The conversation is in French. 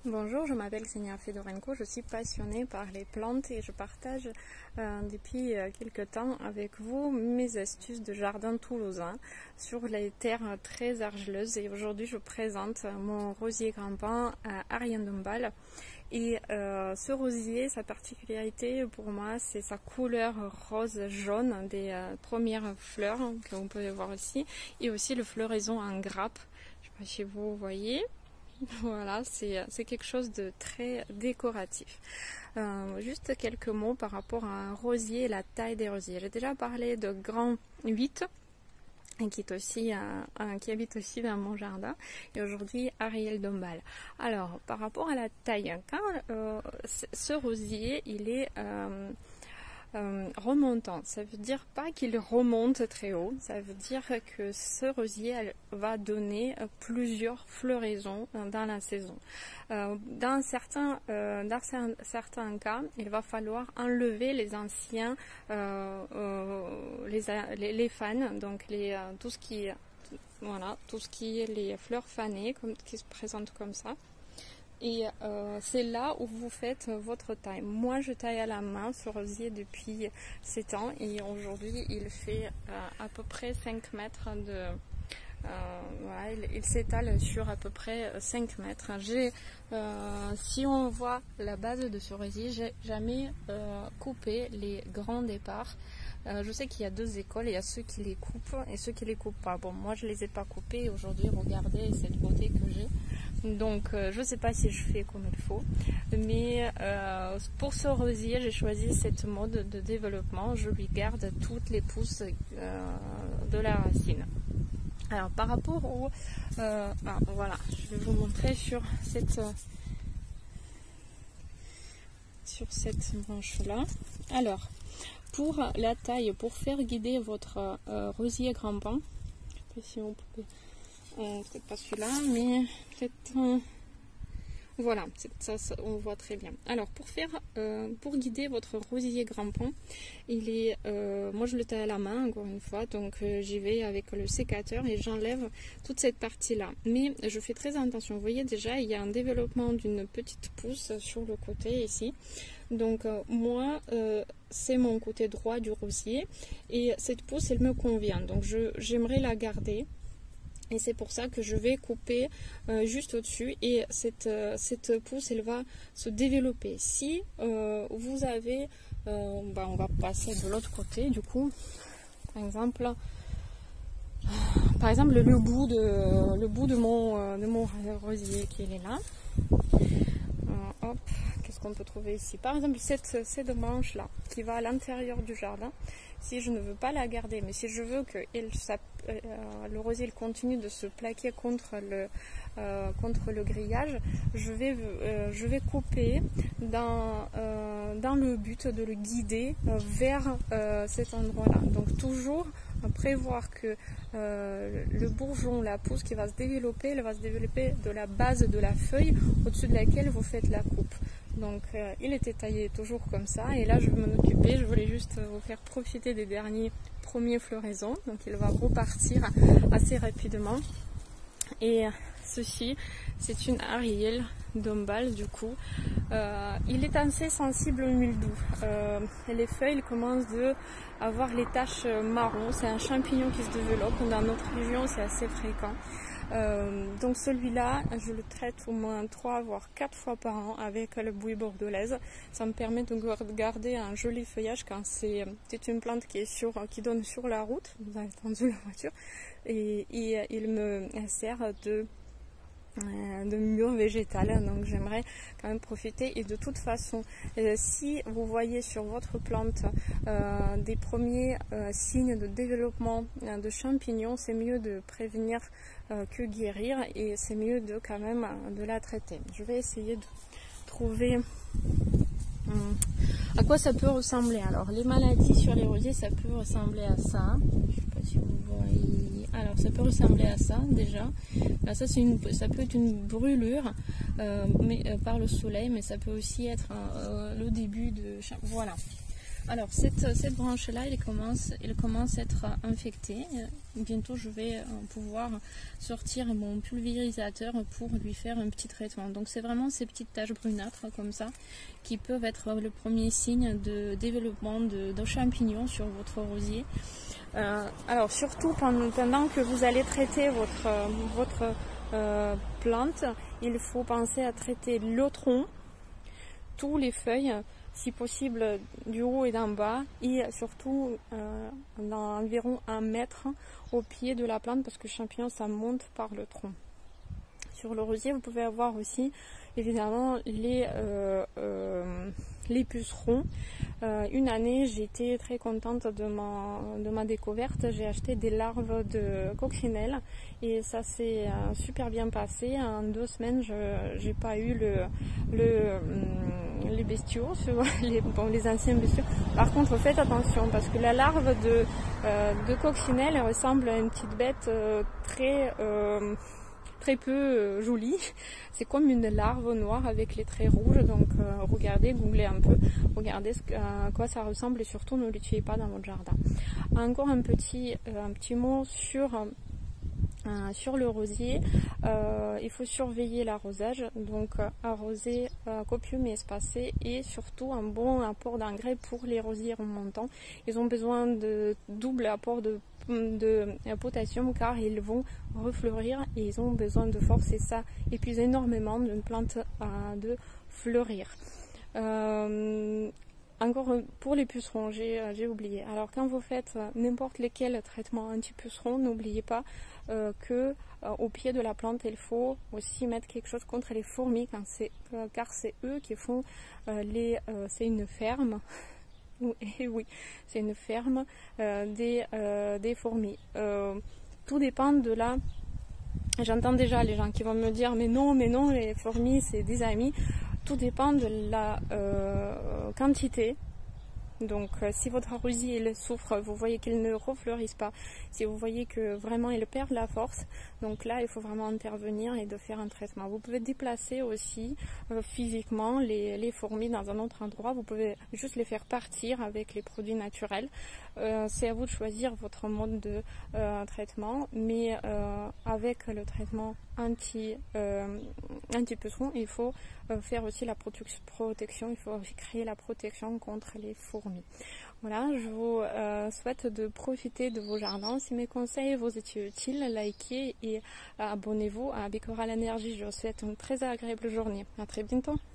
Bonjour, je m'appelle Xenia Fedorenko, je suis passionnée par les plantes et je partage depuis quelques temps avec vous mes astuces de jardin toulousain sur les terres très argileuses. Et aujourd'hui je présente mon rosier grimpant à Ariane Dombasle. Et ce rosier, sa particularité pour moi, c'est sa couleur rose-jaune des premières fleurs que vous pouvez voir ici, et aussi le floraison en grappe. Je ne sais pas si vous voyez. Voilà, c'est quelque chose de très décoratif. Juste quelques mots par rapport à un rosier et la taille des rosiers. J'ai déjà parlé de grand 8 qui habite aussi dans mon jardin, et aujourd'hui Ariane Dombasle. Alors par rapport à la taille, quand ce rosier il est remontant, ça veut dire pas qu'il remonte très haut, ça veut dire que ce rosier va donner plusieurs floraisons dans la saison. Dans certains cas, il va falloir enlever les anciens les fans, donc tout ce qui est les fleurs fanées qui se présentent comme ça. Et c'est là où vous faites votre taille. Moi, je taille à la main ce rosier depuis 7 ans et aujourd'hui, il fait à peu près 5 mètres de... voilà, il s'étale sur à peu près 5 mètres. Si on voit la base de ce rosier, j'ai jamais coupé les grands départs. Je sais qu'il y a deux écoles, il y a ceux qui les coupent et ceux qui les coupent pas. Bon, moi je les ai pas coupés et aujourd'hui regardez cette beauté que j'ai. Donc je sais pas si je fais comme il faut, mais pour ce rosier j'ai choisi cette mode de développement. Je lui garde toutes les pousses de la racine. Alors par rapport au voilà, je vais vous montrer sur cette branche là. Alors pour la taille, pour faire guider votre rosier grimpant, je sais pas si on peut, peut-être pas celui-là, mais peut-être voilà, ça on voit très bien. Alors pour guider votre rosier grimpant, moi je le taille à la main encore une fois, donc j'y vais avec le sécateur et j'enlève toute cette partie là, mais je fais très attention. Vous voyez déjà il y a un développement d'une petite pousse sur le côté ici, donc moi c'est mon côté droit du rosier et cette pousse elle me convient, donc j'aimerais la garder. Et c'est pour ça que je vais couper juste au-dessus et cette pousse elle va se développer. Si vous avez, on va passer de l'autre côté du coup, par exemple le bout de mon rosier qui est là. Hop, qu'est-ce qu'on peut trouver ici? Par exemple cette branche là qui va à l'intérieur du jardin. Si je ne veux pas la garder, mais si je veux que le rosier continue de se plaquer contre le grillage, je vais couper dans le but de le guider vers cet endroit-là. Donc toujours prévoir que le bourgeon, la pousse qui va se développer, elle va se développer de la base de la feuille au-dessus de laquelle vous faites la coupe. Donc il était taillé toujours comme ça, et là je vais m'en occuper. Je voulais juste vous faire profiter des premières floraisons, donc il va repartir assez rapidement. Et ceci, c'est une Ariane Dombasle du coup. Il est assez sensible au mildiou. Les feuilles commencent à avoir les taches marron. C'est un champignon qui se développe. Dans notre région, c'est assez fréquent. Donc celui-là, je le traite au moins 3 voire 4 fois par an avec le bouillie bordelaise. Ça me permet de garder un joli feuillage quand c'est une plante qui donne sur la route. Vous avez entendu la voiture. Et il me sert de mur végétal, donc j'aimerais quand même profiter. Et de toute façon, si vous voyez sur votre plante des premiers signes de développement de champignons, c'est mieux de prévenir que guérir, et c'est mieux quand même de la traiter. Je vais essayer de trouver à quoi ça peut ressembler. Alors les maladies sur les rosiers, ça peut ressembler à ça. Je sais pas si vous voyez. Alors ça peut ressembler à ça déjà. Là, ça peut être une brûlure par le soleil, mais ça peut aussi être le début de... Voilà. Alors cette branche-là, elle commence à être infectée. Bientôt, je vais pouvoir sortir mon pulvérisateur pour lui faire un petit traitement. Donc c'est vraiment ces petites taches brunâtres comme ça qui peuvent être le premier signe de développement de champignons sur votre rosier. Alors surtout pendant que vous allez traiter votre plante, il faut penser à traiter le tronc, tous les feuilles, si possible du haut et d'en bas, et surtout dans environ 1 mètre au pied de la plante, parce que le champignon ça monte par le tronc. Sur le rosier, vous pouvez avoir aussi évidemment les pucerons. Une année, j'étais très contente de ma découverte. J'ai acheté des larves de coccinelle et ça s'est super bien passé. En 2 semaines, j'ai pas eu les bestiaux, les anciens bestiaux. Par contre, faites attention parce que la larve de coccinelle ressemble à une petite bête très peu jolie. C'est comme une larve noire avec les traits rouges. Donc regardez, googlez un peu, regardez à quoi ça ressemble et surtout ne le tuez pas dans votre jardin. Encore un petit mot sur le rosier. Il faut surveiller l'arrosage, donc arroser copieux mais espacé, et surtout un bon apport d'engrais pour les rosiers remontants. Ils ont besoin de double apport de potassium car ils vont refleurir et ils ont besoin de force et ça épuise énormément d'une plante de fleurir. Encore pour les pucerons, j'ai oublié. Alors quand vous faites n'importe lequel traitement anti-puceron, n'oubliez pas que au pied de la plante, il faut aussi mettre quelque chose contre les fourmis car c'est eux qui font c'est une ferme. Et oui, c'est une ferme des fourmis. Tout dépend de la... J'entends déjà les gens qui vont me dire mais non, les fourmis c'est des amis. Tout dépend de la quantité. Donc si votre rosier il souffre, vous voyez qu'il ne refleurisse pas, si vous voyez que vraiment il perd la force, donc là il faut vraiment intervenir et de faire un traitement. Vous pouvez déplacer aussi physiquement les fourmis dans un autre endroit, vous pouvez juste les faire partir avec les produits naturels. C'est à vous de choisir votre mode de traitement, mais avec le traitement anti-puceron, il faut faire aussi la protection, il faut créer la protection contre les fourmis. Voilà, je vous souhaite de profiter de vos jardins. Si mes conseils vous étaient utiles, likez et abonnez-vous à Bicoral Énergie. Je vous souhaite une très agréable journée. À très bientôt.